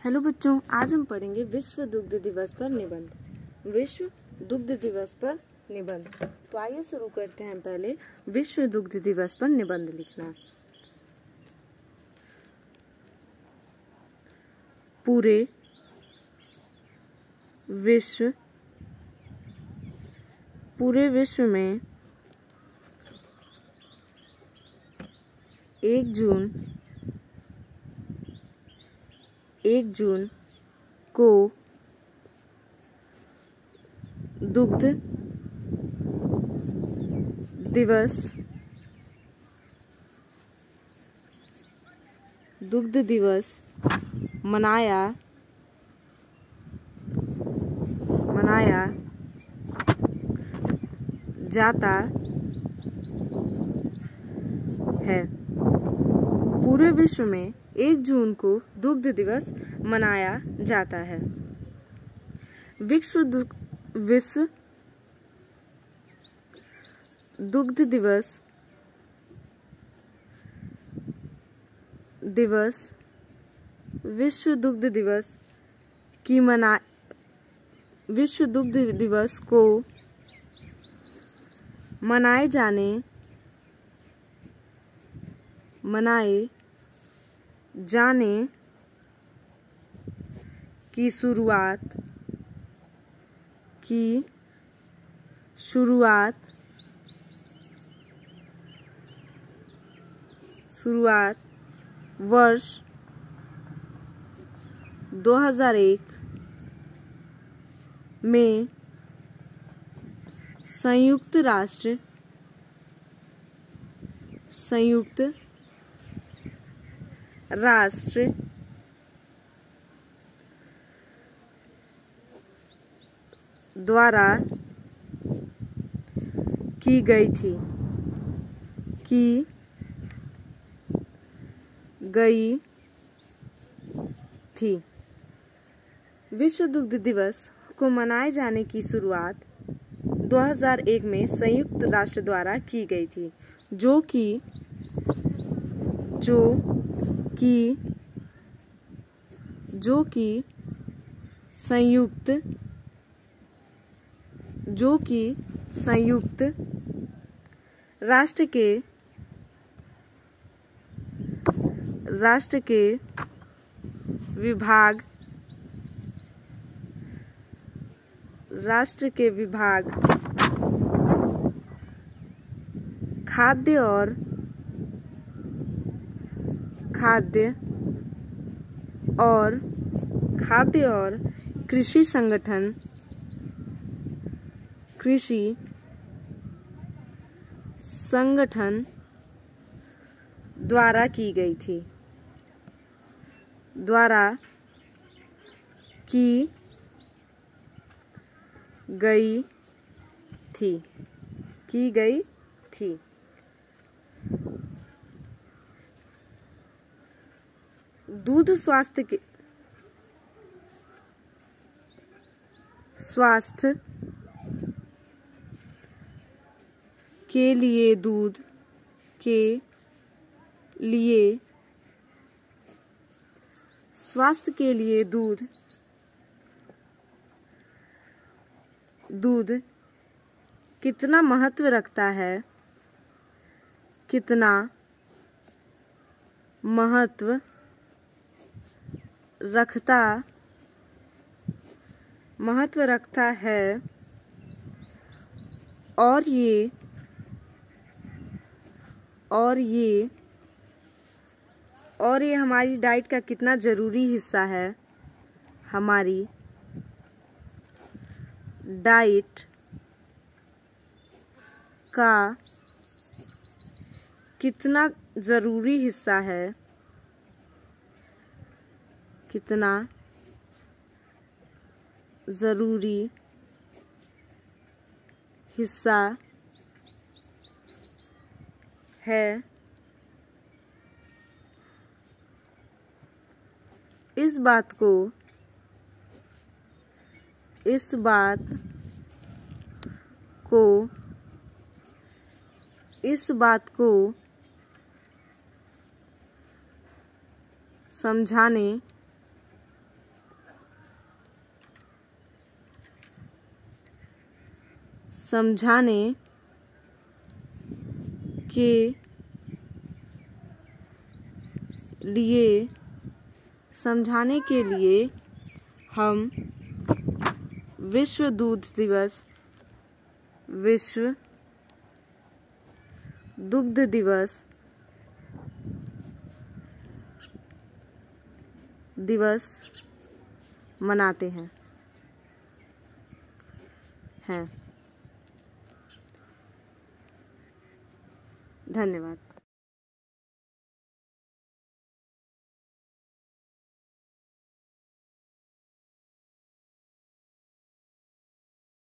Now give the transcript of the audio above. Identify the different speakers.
Speaker 1: Hello बच्चों, आज हम पढ़ेंगे विश्व दुग्ध दिवस पर निबंध। विश्व दुग्ध दिवस पर निबंध। तो आइए शुरू करते हैं। पहले विश्व दुग्ध दिवस पर निबंध लिखना। पूरे विश्व में 1 जून को दुग्ध दिवस मनाया जाता है। पूरे विश्व में 1 जून को दुग्ध दिवस मनाया जाता है। विश्व दुग्ध दिवस को मनाए जाने की शुरुआत वर्ष 2001 में संयुक्त राष्ट्र द्वारा की गई थी। विश्व दुग्ध दिवस को मनाए जाने की शुरुआत 2001 में संयुक्त राष्ट्र द्वारा की गई थी, जो कि संयुक्त राष्ट्र के विभाग खाद्य और कृषि संगठन द्वारा की गई थी। दूध स्वास्थ्य के लिए दूध कितना महत्व रखता है और ये हमारी डाइट का कितना जरूरी हिस्सा है। हमारी डाइट का कितना जरूरी हिस्सा है। इस बात को समझाने समझाने के लिए हम विश्व दुग्ध दिवस मनाते हैं। धन्यवाद।